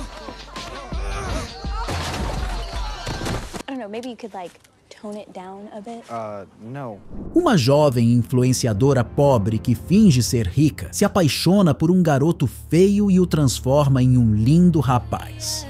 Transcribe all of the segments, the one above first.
I don't know, maybe you could like tone it down a bit? No. Uma jovem influenciadora pobre que finge ser rica se apaixona por um garoto feio e o transforma em um lindo rapaz.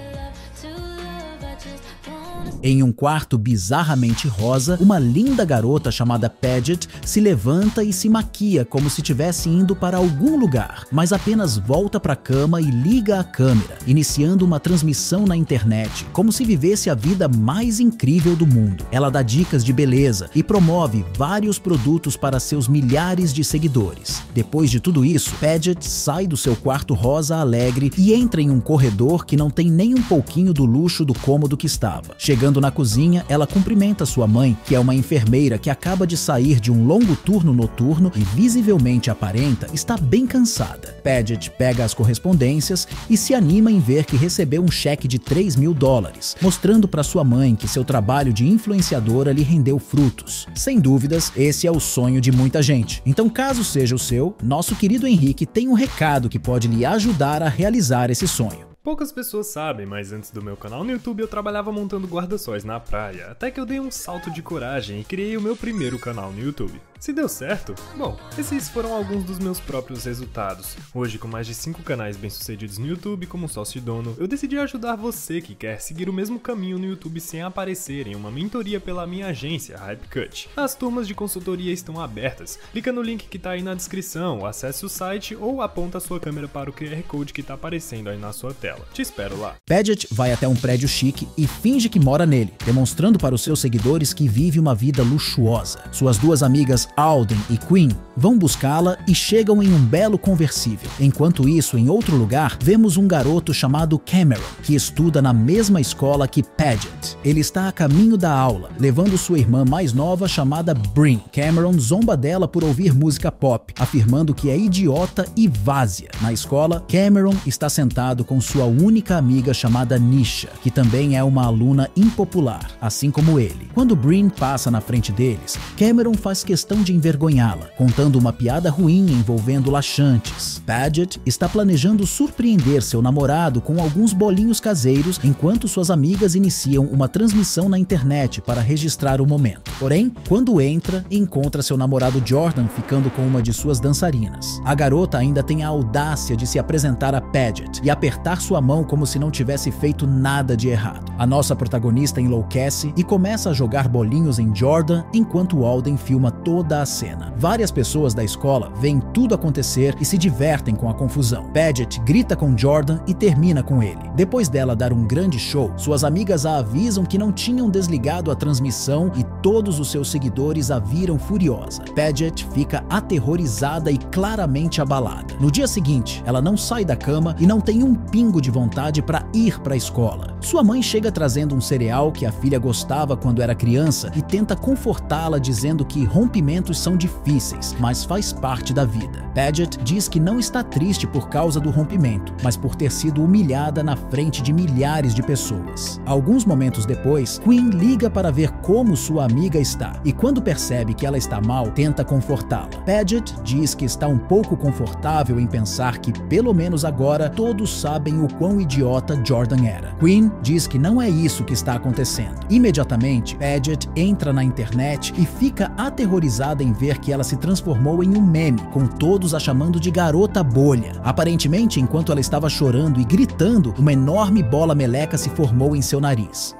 Em um quarto bizarramente rosa, uma linda garota chamada Paget se levanta e se maquia como se estivesse indo para algum lugar, mas apenas volta para a cama e liga a câmera, iniciando uma transmissão na internet, como se vivesse a vida mais incrível do mundo. Ela dá dicas de beleza e promove vários produtos para seus milhares de seguidores. Depois de tudo isso, Paget sai do seu quarto rosa alegre e entra em um corredor que não tem nem um pouquinho do luxo do cômodo que estava. Chegando na cozinha, ela cumprimenta sua mãe, que é uma enfermeira que acaba de sair de um longo turno noturno e visivelmente aparenta estar bem cansada. Paget pega as correspondências e se anima em ver que recebeu um cheque de $3.000, mostrando para sua mãe que seu trabalho de influenciadora lhe rendeu frutos. Sem dúvidas, esse é o sonho de muita gente. Então, caso seja o seu, nosso querido Henrique tem um recado que pode lhe ajudar a realizar esse sonho. Poucas pessoas sabem, mas antes do meu canal no YouTube eu trabalhava montando guarda-sóis na praia, até que eu dei um salto de coragem e criei o meu primeiro canal no YouTube. Se deu certo? Bom, esses foram alguns dos meus próprios resultados. Hoje, com mais de 5 canais bem-sucedidos no YouTube como sócio e dono, eu decidi ajudar você que quer seguir o mesmo caminho no YouTube sem aparecer em uma mentoria pela minha agência, HypeCut. As turmas de consultoria estão abertas. Clica no link que tá aí na descrição, acesse o site ou aponta a sua câmera para o QR Code que tá aparecendo aí na sua tela. Te espero lá. Paget vai até um prédio chique e finge que mora nele, demonstrando para os seus seguidores que vive uma vida luxuosa. Suas duas amigas Alden e Quinn vão buscá-la e chegam em um belo conversível. Enquanto isso, em outro lugar, vemos um garoto chamado Cameron, que estuda na mesma escola que Paget. Ele está a caminho da aula, levando sua irmã mais nova chamada Bryn. Cameron zomba dela por ouvir música pop, afirmando que é idiota e várzea. Na escola, Cameron está sentado com sua única amiga chamada Nisha, que também é uma aluna impopular, assim como ele. Quando Bryn passa na frente deles, Cameron faz questão de envergonhá-la, contando uma piada ruim envolvendo laxantes. Paget está planejando surpreender seu namorado com alguns bolinhos caseiros enquanto suas amigas iniciam uma transmissão na internet para registrar o momento. Porém, quando entra, encontra seu namorado Jordan ficando com uma de suas dançarinas. A garota ainda tem a audácia de se apresentar a Paget e apertar sua mão como se não tivesse feito nada de errado. A nossa protagonista enlouquece e começa a jogar bolinhos em Jordan enquanto Alden filma toda a cena. Várias pessoas da escola veem tudo acontecer e se divertem com a confusão. Paget grita com Jordan e termina com ele. Depois dela dar um grande show, suas amigas a avisam que não tinham desligado a transmissão e todos os seus seguidores a viram furiosa. Paget fica aterrorizada e claramente abalada. No dia seguinte, ela não sai da cama e não tem um pingo de vontade para ir para a escola. Sua mãe chega trazendo um cereal que a filha gostava quando era criança e tenta confortá-la dizendo que rompimentos são difíceis, mas faz parte da vida. Paget diz que não está triste por causa do rompimento, mas por ter sido humilhada na frente de milhares de pessoas. Alguns momentos depois, Quinn liga para ver como sua amiga está e quando percebe que ela está mal, tenta confortá-la. Paget diz que está um pouco confortável em pensar que, pelo menos agora, todos sabem o quão idiota Jordan era. Quinn diz que não é isso que está acontecendo. Imediatamente, Paget entra na internet e fica aterrorizada em ver que ela se transformou em um meme, com todos a chamando de garota bolha. Aparentemente, enquanto ela estava chorando e gritando, uma enorme bola meleca se formou em seu nariz.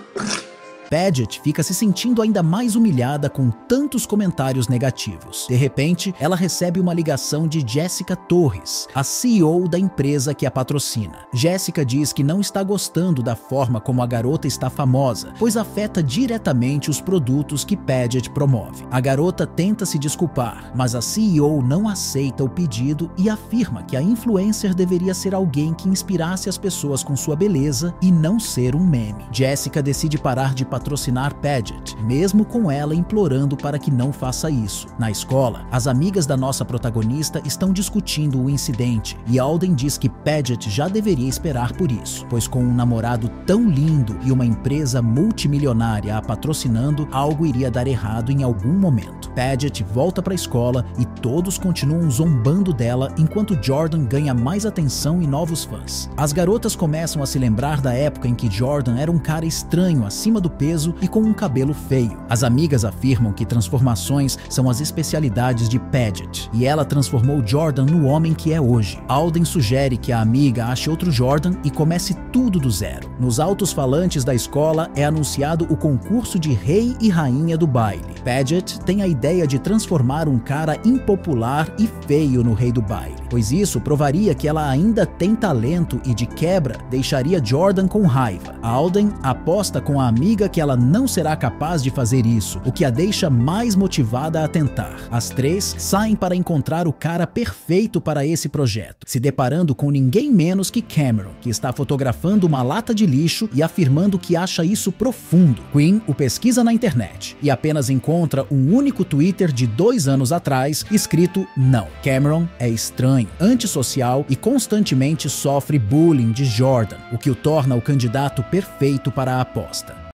Paget fica se sentindo ainda mais humilhada com tantos comentários negativos. De repente, ela recebe uma ligação de Jessica Torres, a CEO da empresa que a patrocina. Jessica diz que não está gostando da forma como a garota está famosa, pois afeta diretamente os produtos que Paget promove. A garota tenta se desculpar, mas a CEO não aceita o pedido e afirma que a influencer deveria ser alguém que inspirasse as pessoas com sua beleza e não ser um meme. Jessica decide parar de patrocinar Paget, mesmo com ela implorando para que não faça isso. Na escola, as amigas da nossa protagonista estão discutindo o incidente e Alden diz que Paget já deveria esperar por isso, pois com um namorado tão lindo e uma empresa multimilionária a patrocinando, algo iria dar errado em algum momento. Paget volta para a escola e todos continuam zombando dela enquanto Jordan ganha mais atenção e novos fãs. As garotas começam a se lembrar da época em que Jordan era um cara estranho, acima do peso e com um cabelo feio. As amigas afirmam que transformações são as especialidades de Paget e ela transformou Jordan no homem que é hoje. Alden sugere que a amiga ache outro Jordan e comece tudo do zero. Nos altos-falantes da escola é anunciado o concurso de rei e rainha do baile. Paget tem a ideia de transformar um cara impopular e feio no rei do baile, pois isso provaria que ela ainda tem talento e, de quebra, deixaria Jordan com raiva. Alden aposta com a amiga que ela não será capaz de fazer isso, o que a deixa mais motivada a tentar. As três saem para encontrar o cara perfeito para esse projeto, se deparando com ninguém menos que Cameron, que está fotografando uma lata de lixo e afirmando que acha isso profundo. Quinn o pesquisa na internet e apenas encontra um único Twitter de 2 anos atrás escrito não. Cameron é estranho, antissocial e constantemente sofre bullying de Jordan, o que o torna o candidato perfeito para a aposta.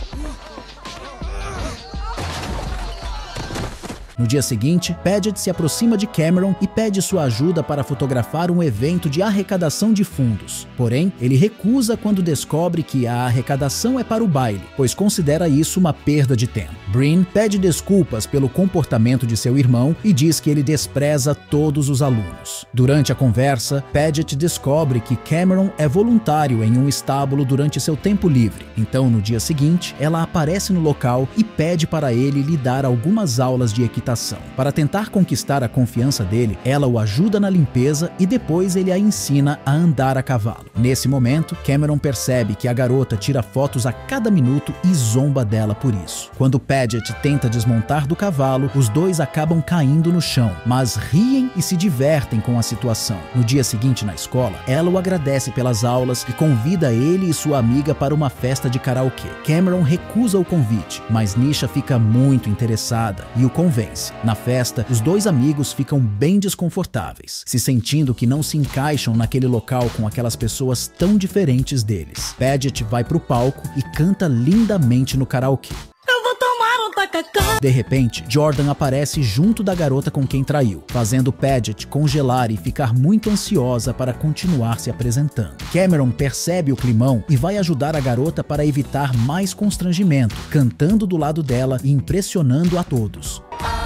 No dia seguinte, Paget se aproxima de Cameron e pede sua ajuda para fotografar um evento de arrecadação de fundos. Porém, ele recusa quando descobre que a arrecadação é para o baile, pois considera isso uma perda de tempo. Bryn pede desculpas pelo comportamento de seu irmão e diz que ele despreza todos os alunos. Durante a conversa, Paget descobre que Cameron é voluntário em um estábulo durante seu tempo livre. Então, no dia seguinte, ela aparece no local e pede para ele lhe dar algumas aulas de equitação. Para tentar conquistar a confiança dele, ela o ajuda na limpeza e depois ele a ensina a andar a cavalo. Nesse momento, Cameron percebe que a garota tira fotos a cada minuto e zomba dela por isso. Quando Paget tenta desmontar do cavalo, os dois acabam caindo no chão, mas riem e se divertem com a situação. No dia seguinte na escola, ela o agradece pelas aulas e convida ele e sua amiga para uma festa de karaokê. Cameron recusa o convite, mas Nisha fica muito interessada e o convence. Na festa, os dois amigos ficam bem desconfortáveis, se sentindo que não se encaixam naquele local com aquelas pessoas tão diferentes deles. Paget vai pro palco e canta lindamente no karaokê. De repente, Jordan aparece junto da garota com quem traiu, fazendo Paget congelar e ficar muito ansiosa para continuar se apresentando. Cameron percebe o climão e vai ajudar a garota para evitar mais constrangimento, cantando do lado dela e impressionando a todos.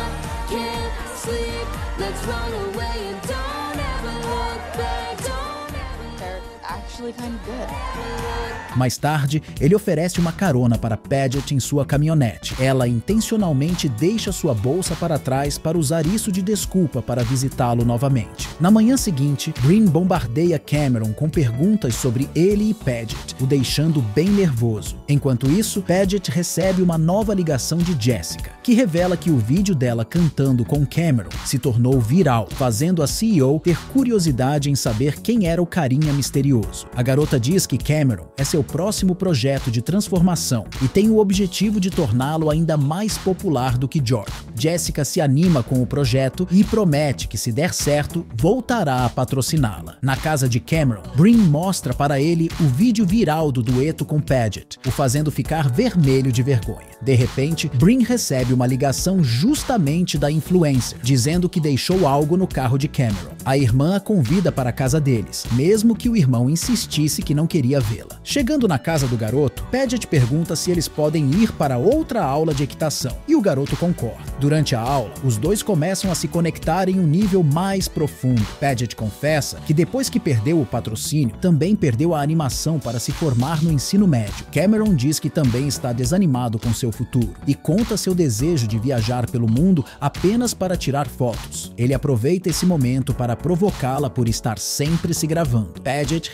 Mais tarde, ele oferece uma carona para Paget em sua caminhonete. Ela intencionalmente deixa sua bolsa para trás para usar isso de desculpa para visitá-lo novamente. Na manhã seguinte, Bryn bombardeia Cameron com perguntas sobre ele e Paget, o deixando bem nervoso. Enquanto isso, Paget recebe uma nova ligação de Jessica, que revela que o vídeo dela cantando com Cameron se tornou viral, fazendo a CEO ter curiosidade em saber quem era o carinha misterioso. A garota diz que Cameron é seu próximo projeto de transformação e tem o objetivo de torná-lo ainda mais popular do que Jordan. Jessica se anima com o projeto e promete que, se der certo, voltará a patrociná-la. Na casa de Cameron, Bryn mostra para ele o vídeo viral do dueto com Paget, o fazendo ficar vermelho de vergonha. De repente, Bryn recebe uma ligação justamente da influencer, dizendo que deixou algo no carro de Cameron. A irmã a convida para a casa deles, mesmo que o irmão insistisse que não queria vê-la. Chegando na casa do garoto, Paget pergunta se eles podem ir para outra aula de equitação, e o garoto concorda. Durante a aula, os dois começam a se conectar em um nível mais profundo. Paget confessa que depois que perdeu o patrocínio, também perdeu a animação para se formar no ensino médio. Cameron diz que também está desanimado com seu futuro e conta seu desejo de viajar pelo mundo apenas para tirar fotos. Ele aproveita esse momento para provocá-la por estar sempre se gravando. Paget responde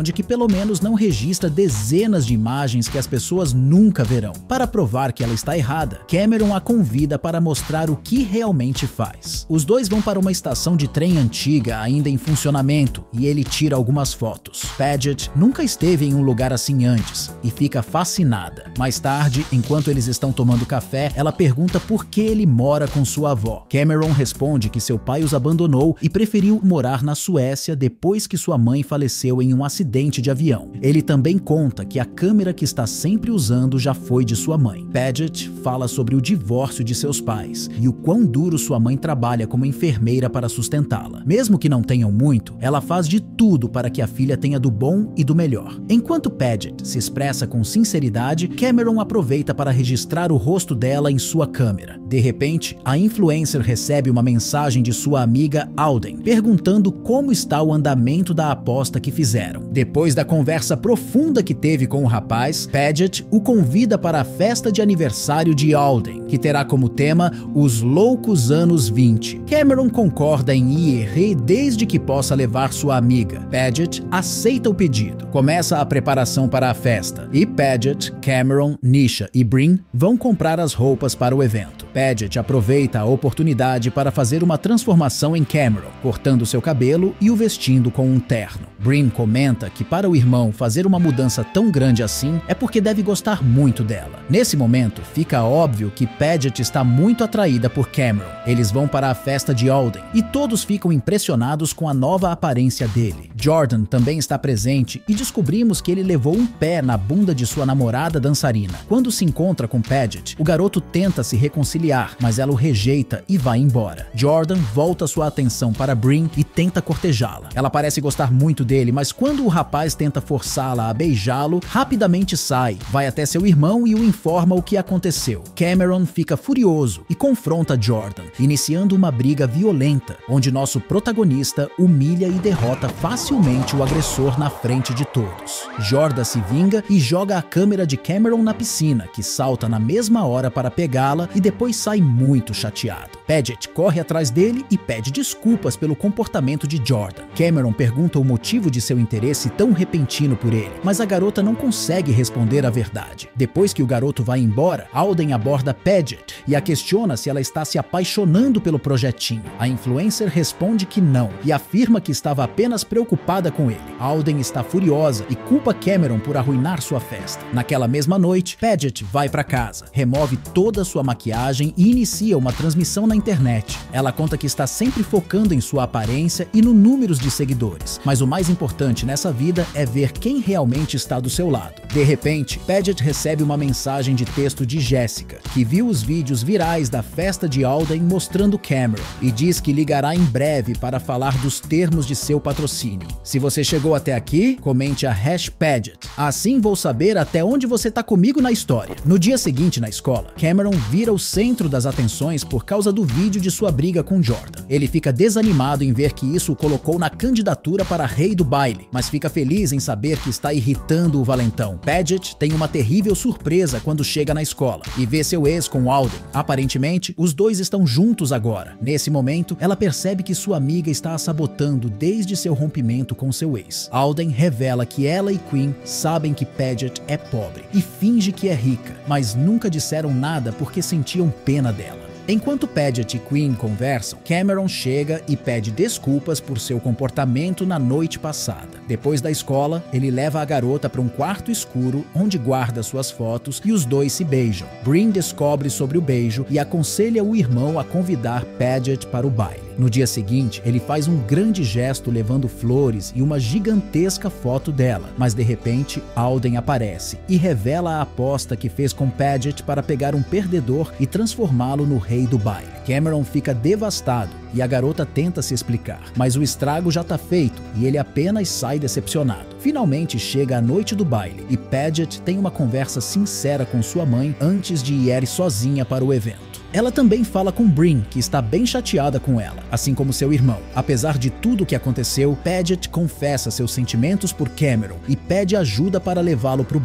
grande que pelo menos não registra dezenas de imagens que as pessoas nunca verão. Para provar que ela está errada, Cameron a convida para mostrar o que realmente faz. Os dois vão para uma estação de trem antiga ainda em funcionamento e ele tira algumas fotos. Paget nunca esteve em um lugar assim antes e fica fascinada. Mais tarde, enquanto eles estão tomando café, ela pergunta por que ele mora com sua avó. Cameron responde que seu pai os abandonou e preferiu morar na Suécia depois que sua mãe faleceu em um acidente de avião. Ele também conta que a câmera que está sempre usando já foi de sua mãe. Paget fala sobre o divórcio de seus pais e o quão duro sua mãe trabalha como enfermeira para sustentá-la. Mesmo que não tenham muito, ela faz de tudo para que a filha tenha do bom e do melhor. Enquanto Paget se expressa com sinceridade, Cameron aproveita para registrar o rosto dela em sua câmera. De repente, a influencer recebe uma mensagem de sua amiga Alden, perguntando como está o andamento da aposta que fizeram. Depois da conversa profunda que teve com o rapaz, Paget o convida para a festa de aniversário de Alden, que terá como tema os loucos anos 20. Cameron concorda em ir desde que possa levar sua amiga. Paget aceita o pedido. Começa a preparação para a festa e Paget, Cameron, Nisha e Bryn vão comprar as roupas para o evento. Paget aproveita a oportunidade para fazer uma transformação em Cameron, cortando seu cabelo e o vestindo com um terno. Bryn comenta que para o irmão fazer uma mudança tão grande assim é porque deve gostar muito dela. Nesse momento, fica óbvio que Paget está muito atraída por Cameron. Eles vão para a festa de Alden e todos ficam impressionados com a nova aparência dele. Jordan também está presente e descobrimos que ele levou um pé na bunda de sua namorada dançarina. Quando se encontra com Paget, o garoto tenta se reconciliar, mas ela o rejeita e vai embora. Jordan volta sua atenção para Bryn e tenta cortejá-la. Ela parece gostar muito dele, mas quando o rapaz tenta forçá-la a beijá-lo, rapidamente sai, vai até seu irmão e o informa o que aconteceu. Cameron fica furioso e confronta Jordan, iniciando uma briga violenta, onde nosso protagonista humilha e derrota facilmente o agressor na frente de todos. Jordan se vinga e joga a câmera de Cameron na piscina, que salta na mesma hora para pegá-la e depois sai muito chateado. Paget corre atrás dele e pede desculpas pelo comportamento de Jordan. Cameron pergunta o motivo de seu interesse tão repentino por ele, mas a garota não consegue responder a verdade. Depois que o garoto vai embora, Alden aborda Paget e a questiona se ela está se apaixonando pelo projetinho. A influencer responde que não e afirma que estava apenas preocupada com ele. Alden está furiosa e culpa Cameron por arruinar sua festa. Naquela mesma noite, Paget vai para casa, remove toda sua maquiagem e inicia uma transmissão na internet. Ela conta que está sempre focando em sua aparência e no números de seguidores, mas o mais importante nessa vida é ver quem realmente está do seu lado. De repente, Paget recebe uma mensagem de texto de Jessica, que viu os vídeos virais da festa de Alden mostrando Cameron e diz que ligará em breve para falar dos termos de seu patrocínio. Se você chegou até aqui, comente a #Paget. Assim vou saber até onde você tá comigo na história. No dia seguinte na escola, Cameron vira o centro das atenções por causa do vídeo de sua briga com Jordan. Ele fica desanimado em ver que isso o colocou na candidatura para rei do baile, mas fica feliz em saber que está irritando o valentão. Paget tem uma terrível surpresa quando chega na escola e vê seu ex com Alden. Aparentemente, os dois estão juntos agora. Nesse momento, ela percebe que sua amiga está a sabotando desde seu rompimento com seu ex. Alden revela que ela e Quinn sabem que Paget é pobre e finge que é rica, mas nunca disseram nada porque sentiam pena dela. Enquanto Paget e Quinn conversam, Cameron chega e pede desculpas por seu comportamento na noite passada. Depois da escola, ele leva a garota para um quarto escuro onde guarda suas fotos e os dois se beijam. Bryn descobre sobre o beijo e aconselha o irmão a convidar Paget para o baile. No dia seguinte, ele faz um grande gesto levando flores e uma gigantesca foto dela, mas de repente, Alden aparece e revela a aposta que fez com Paget para pegar um perdedor e transformá-lo no rei do baile. Cameron fica devastado e a garota tenta se explicar, mas o estrago já tá feito e ele apenas sai decepcionado. Finalmente chega a noite do baile e Paget tem uma conversa sincera com sua mãe antes de ir sozinha para o evento. Ela também fala com Bryn, que está bem chateada com ela, assim como seu irmão. Apesar de tudo o que aconteceu, Paget confessa seus sentimentos por Cameron e pede ajuda para levá-lo para o baile.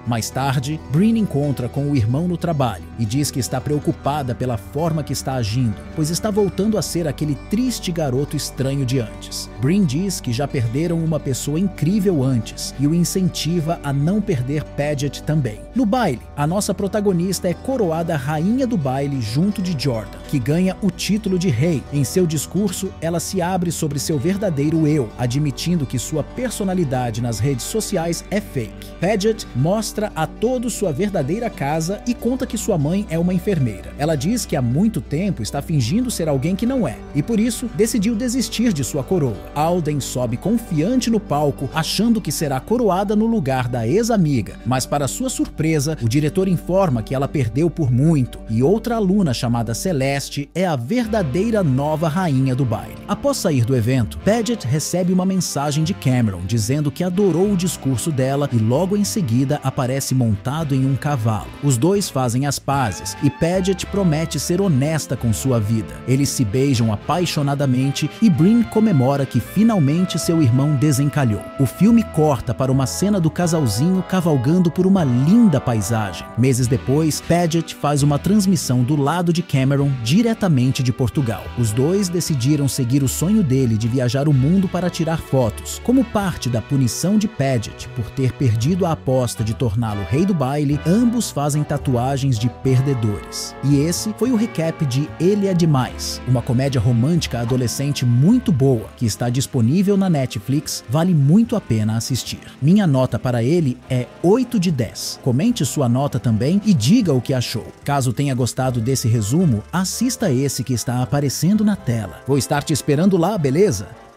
Mais tarde, Brynn encontra com o irmão no trabalho e diz que está preocupada pela forma que está agindo, pois está voltando a ser aquele triste garoto estranho de antes. Brynn diz que já perderam uma pessoa incrível antes e o incentiva a não perder Paget também. No baile, a nossa protagonista é coroada rainha do baile junto de Jordan, que ganha o título de rei. Em seu discurso, ela se abre sobre seu verdadeiro eu, admitindo que sua personalidade nas redes sociais é fake. Paget mostra a todos sua verdadeira casa e conta que sua mãe é uma enfermeira. Ela diz que há muito tempo está fingindo ser alguém que não é, e por isso decidiu desistir de sua coroa. Alden sobe confiante no palco, achando que será coroada no lugar da ex-amiga, mas para sua surpresa, o diretor informa que ela perdeu por muito, e outra aluna chamada Celeste é a verdadeira nova rainha do baile. Após sair do evento, Paget recebe uma mensagem de Cameron dizendo que adorou o discurso dela e logo em seguida aparece montado em um cavalo. Os dois fazem as pazes e Paget promete ser honesta com sua vida. Eles se beijam apaixonadamente e Brynn comemora que finalmente seu irmão desencalhou. O filme corta para uma cena do casalzinho cavalgando por uma linda paisagem. Meses depois, Paget faz uma transmissão do lado de Cameron diretamente de Portugal. Os dois decidiram seguir o sonho dele de viajar o mundo para tirar fotos. Como parte da punição de Paget por ter perdido a aposta de torná-lo rei do baile, ambos fazem tatuagens de perdedores. E esse foi o recap de Ele é Demais, uma comédia romântica adolescente muito boa, que está disponível na Netflix, vale muito a pena assistir. Minha nota para ele é 8 de 10. Comente sua nota também e diga o que achou. Caso tenha gostado desse resumo, assista esse que está aparecendo na tela. Vou estar te esperando lá, beleza?